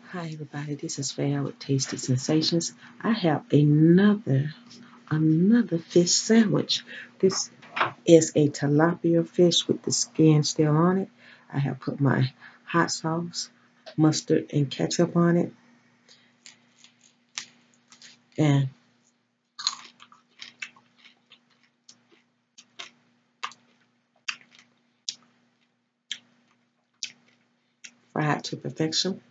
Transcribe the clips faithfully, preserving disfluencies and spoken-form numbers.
Hi everybody, this is Val with Tasty Sensations. I have another another fish sandwich. This is a tilapia fish with the skin still on it. I have put my hot sauce, mustard, and ketchup on it, and fried to perfection.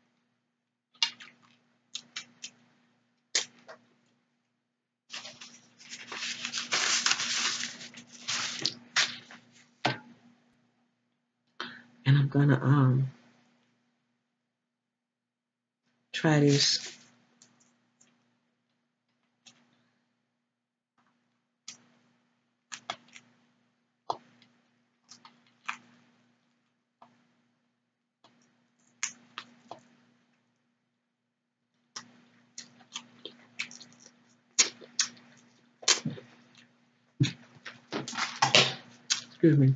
And I'm gonna um try this. Excuse me.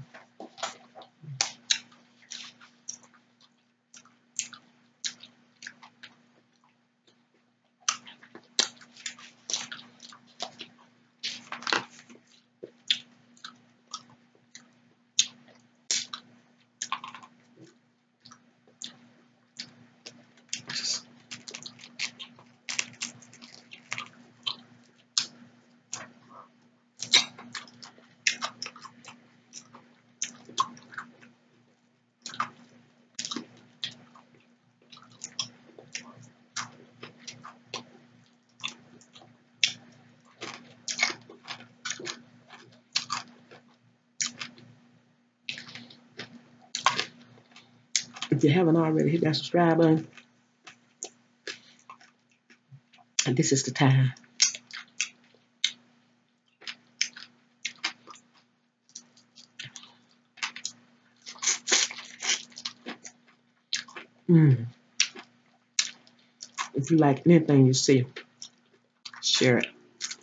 If you haven't already, hit that subscribe button. And this is the time. Mm. If you like anything you see, share it.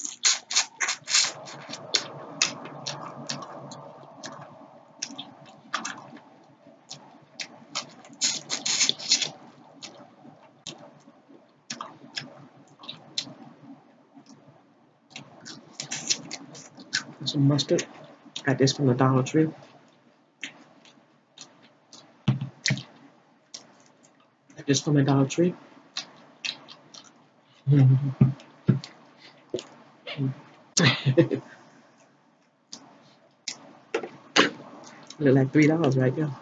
Some mustard. Got this from the Dollar Tree. Got this from the Dollar Tree. Look like three dollars right there.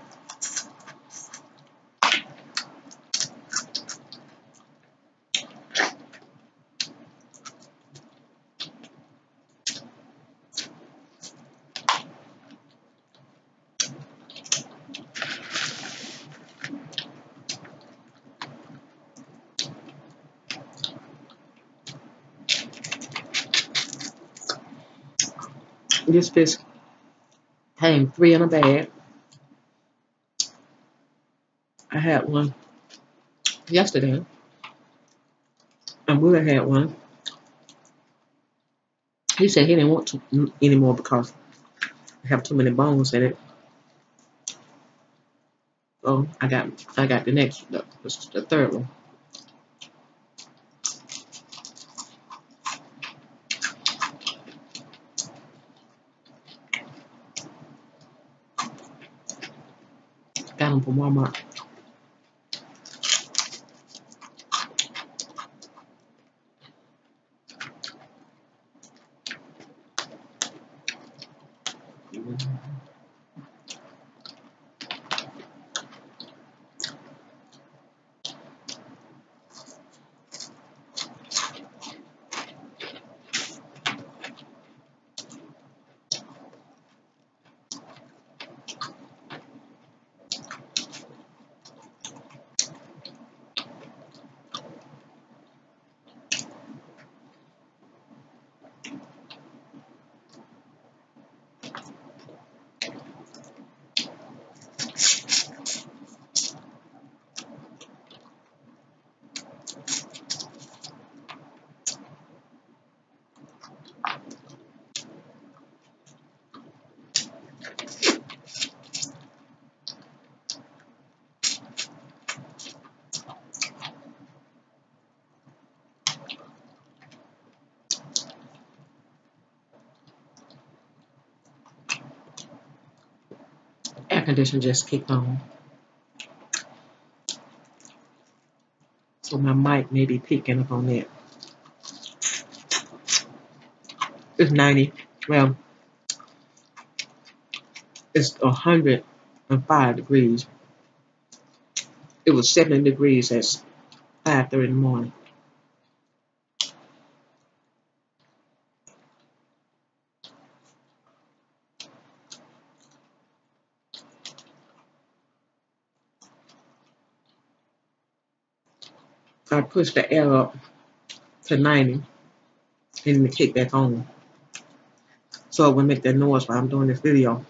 This fish came three in a bag. I had one yesterday, and Willa had one. He said he didn't want to anymore because I have too many bones in it. So I got I got the next the, the third one. Got them from Walmart. conditioner just kicked on. So my mic may be picking up on that. It's ninety. Well, it's one hundred five degrees. It was seventy degrees at five thirty in the morning. I pushed the air up to ninety and it kicked back on. So it would make that noise while I'm doing this video.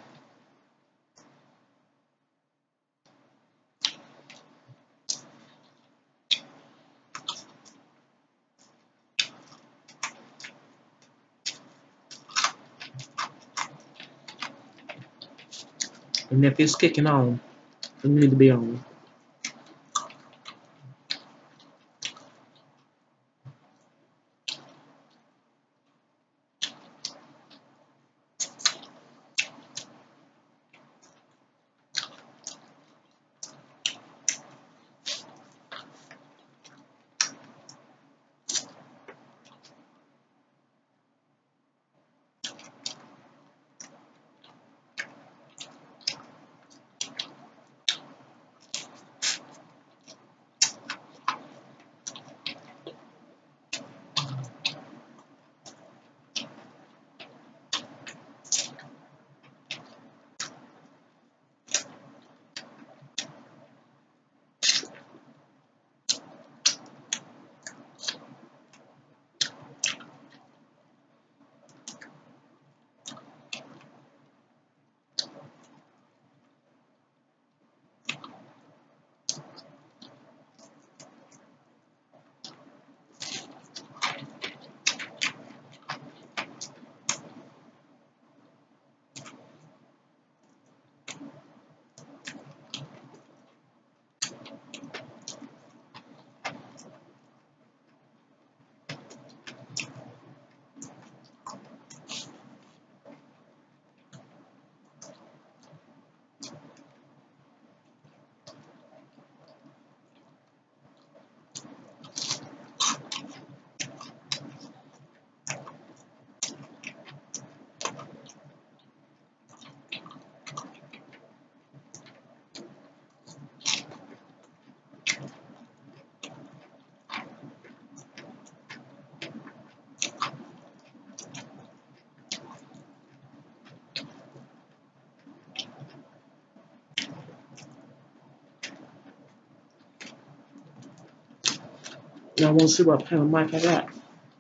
And if it's kicking on, it need to be on. Y'all want to see what kind of mic I got?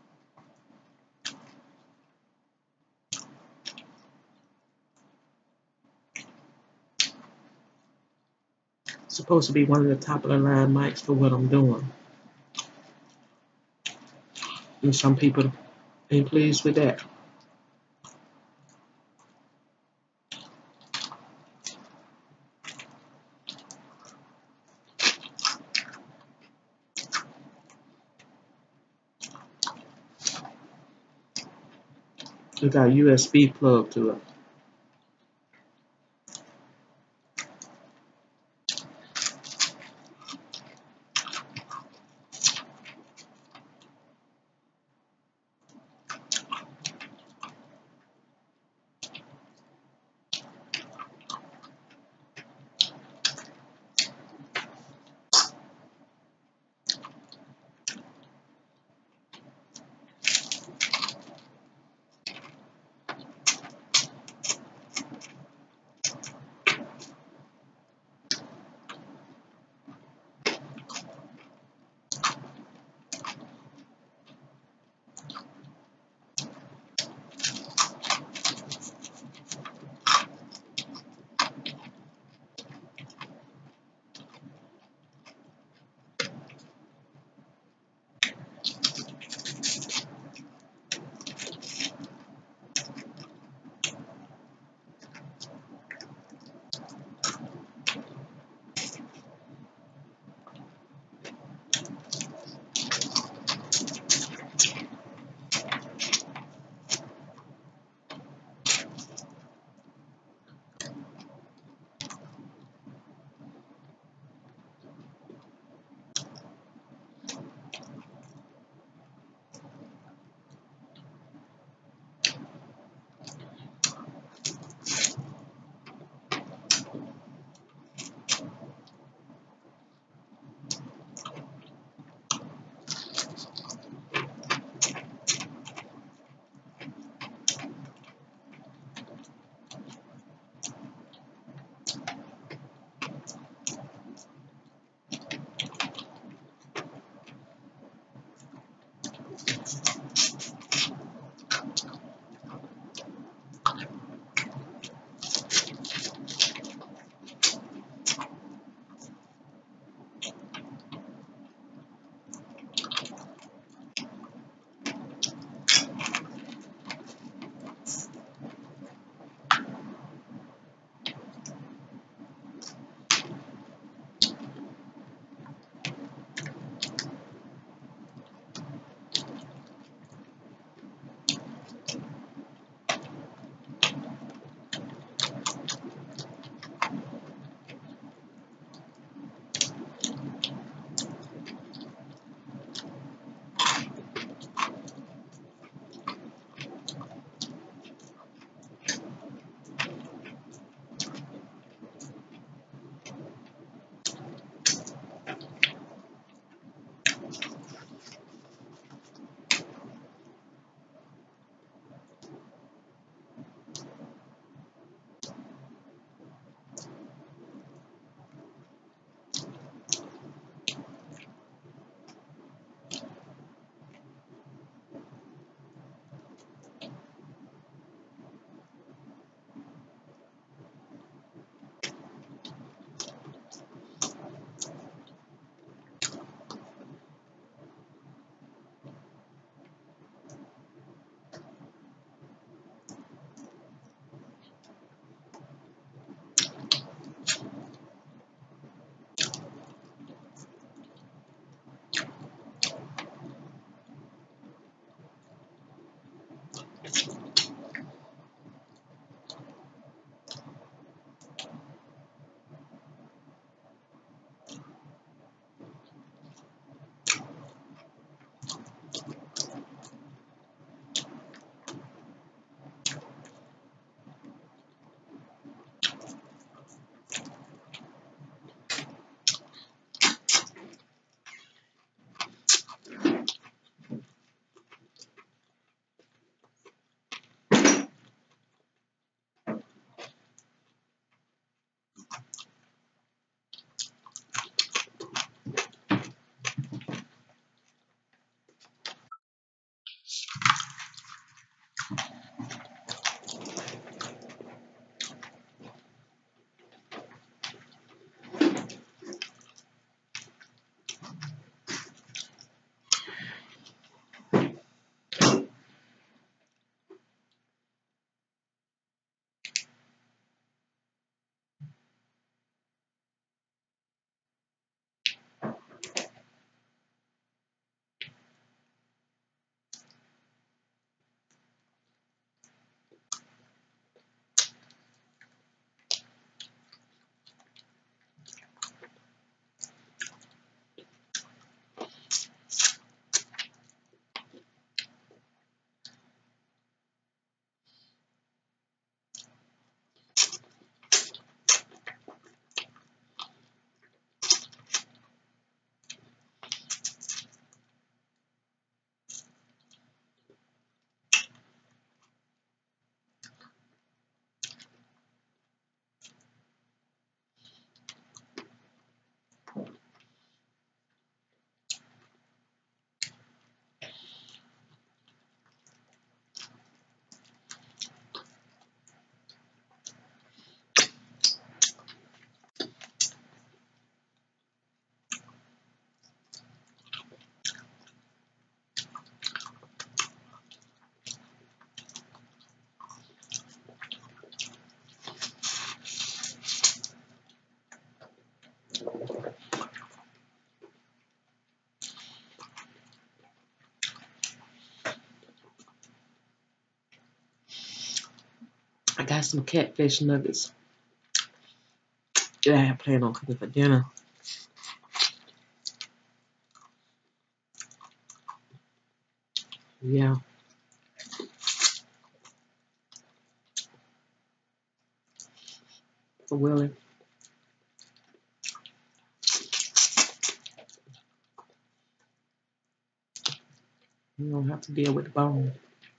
It's supposed to be one of the top of the line mics for what I'm doing. And some people ain't pleased with that. It got a U S B plug to it. got some catfish nuggets that I plan on cooking for dinner. Yeah. For Willie. You don't have to deal with the bone.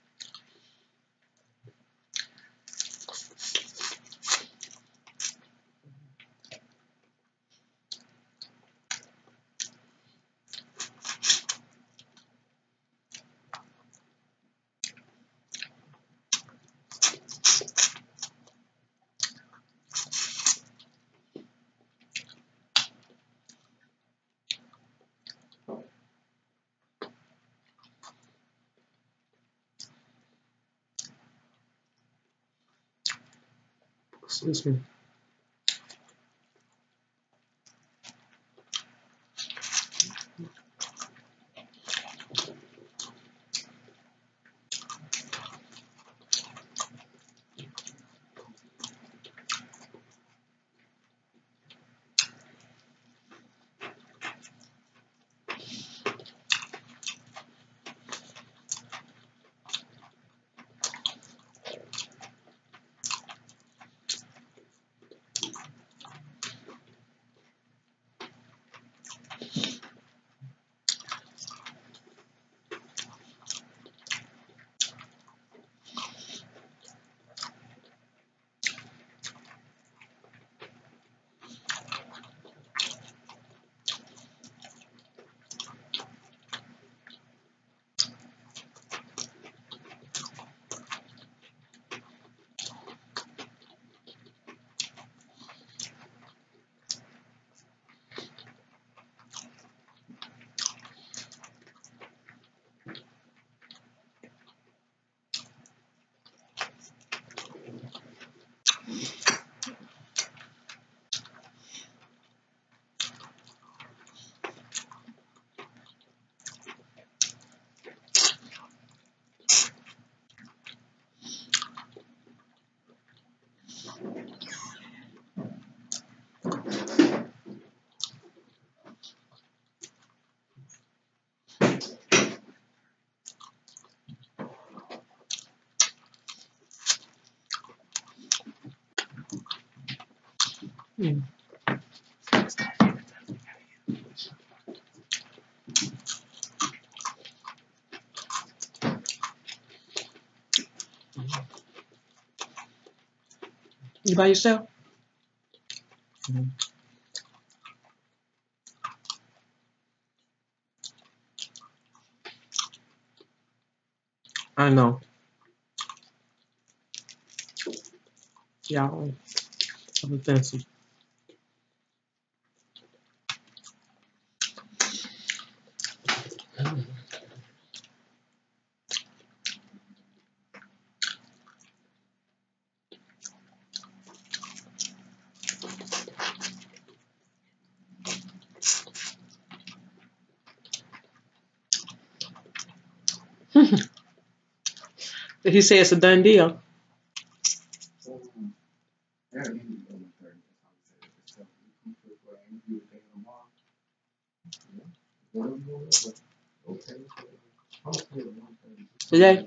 Excuse me. Mm. You by yourself? Mm. I know. Y'all, I'm offensive. Did he say it's a done deal? Today?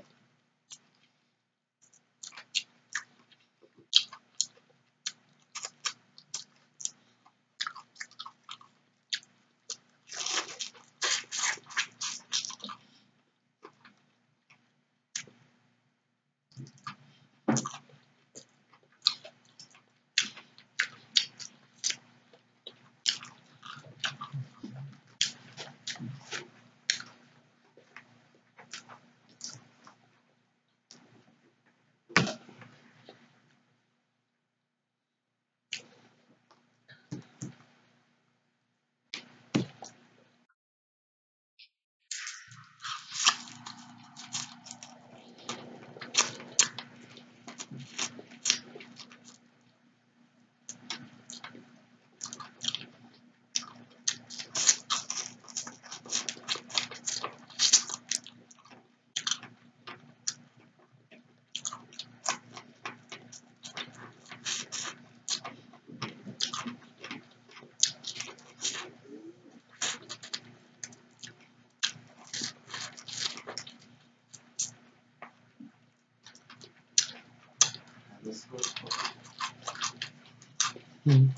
Mm.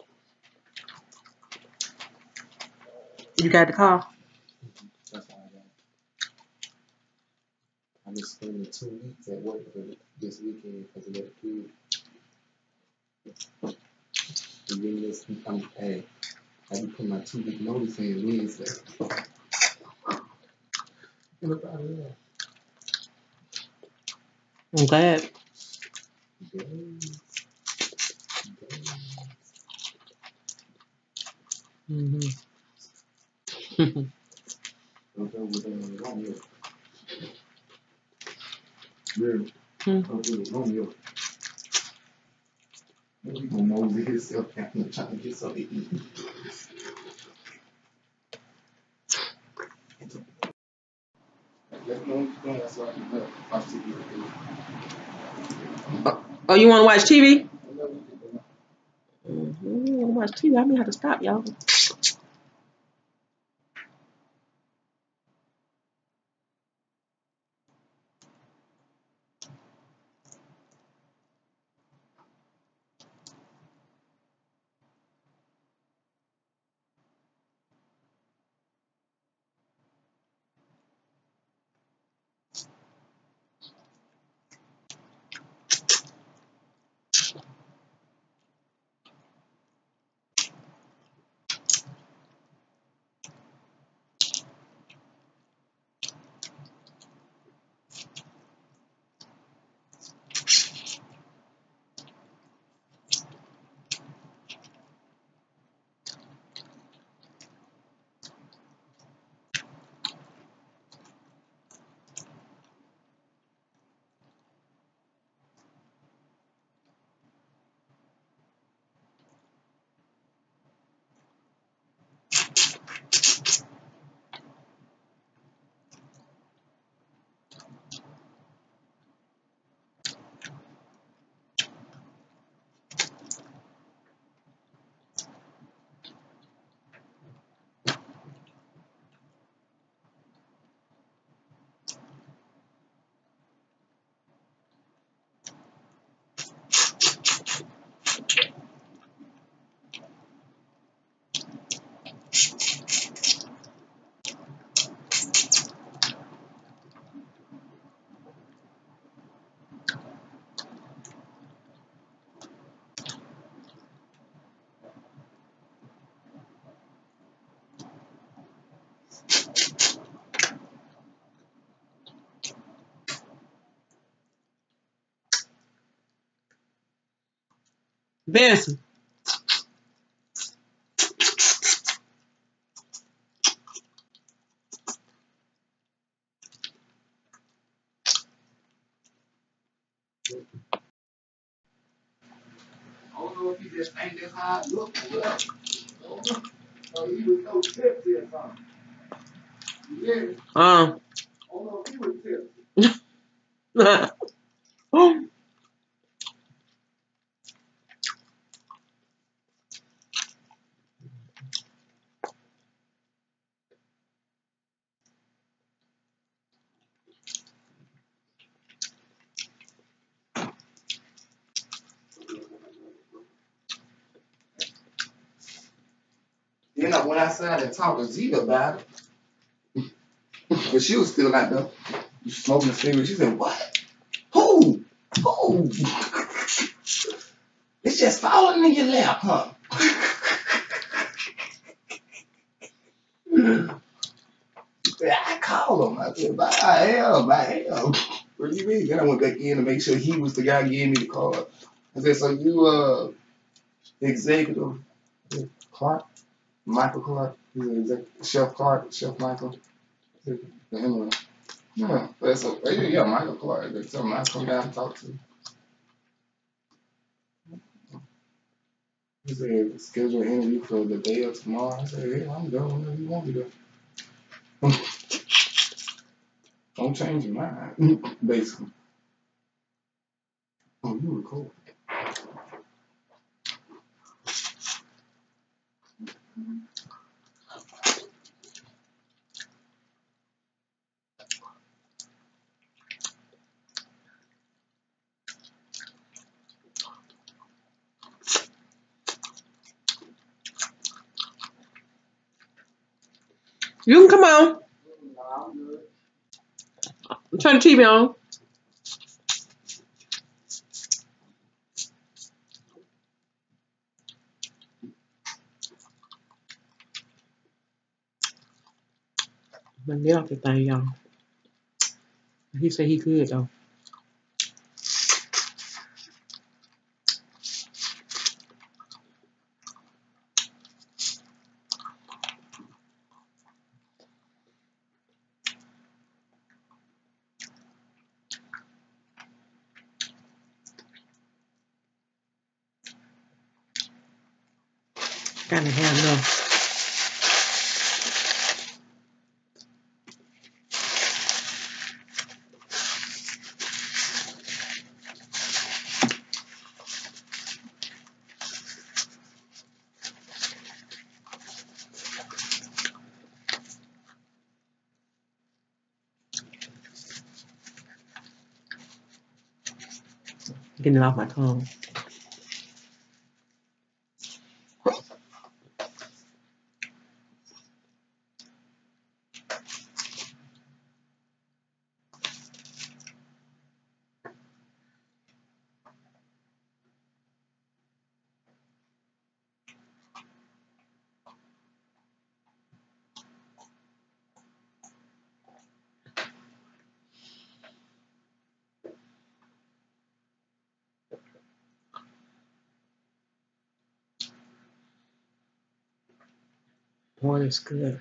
You got the call? That's why I got. I'm just spending two weeks at work for this weekend because of that kid. And then this, I'm, hey, I be putting my two week notice in Wednesday. And about it, I'm glad. days, days. Mm-hmm. I'm done with uh, Romeo. Really? Hmm. I'm done with Romeo. He gonna mosey himself out and trying to get something to eat. Let me know what you're doing so I can uh, watch T V with you. Oh, you want to watch T V? I know you can do Mm-hmm. You want to watch T V? I may have to stop, y'all. Benson. I don't know if he just ain't that hard look or whatever. I don't know. Or he was no tipsy or something. You get me? Um. I don't know if he was tipsy. Then I went outside and talked to Zita about it. But she was still out there smoking a cigarette. She said, what? Who? Who? It's just falling in your lap, huh? Yeah, I called him. I said, by hell, by hell. What do you mean? Then I went back in to make sure he was the guy who gave me the card. I said, so you, uh, executive Clark? Michael Clark? He's an executive. Chef Clark? Chef Michael? Anyway. Yeah, but so, yeah, yeah, Michael Clark. That's something I come down and talk to. He said, schedule an interview for the day of tomorrow. I said, yeah, I'm going whenever you want me to. Don't change your mind, basically. Oh, you record. You can come on. Turn the T V on. But get off the thing, y'all. He said he could though. Gotta have enough. Getting it off my tongue. Boy, it's good.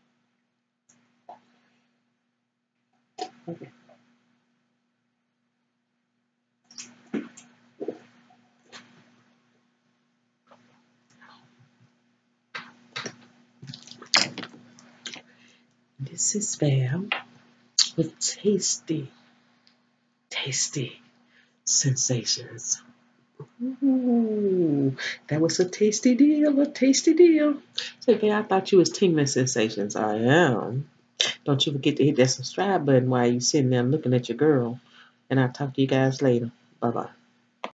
Okay. This is Val with tasty, tasty sensations. Ooh, that was a tasty deal, a tasty deal. Say, Val, I thought you was tingling sensations. I am. Don't you forget to hit that subscribe button while you sitting there looking at your girl. And I'll talk to you guys later. Bye bye.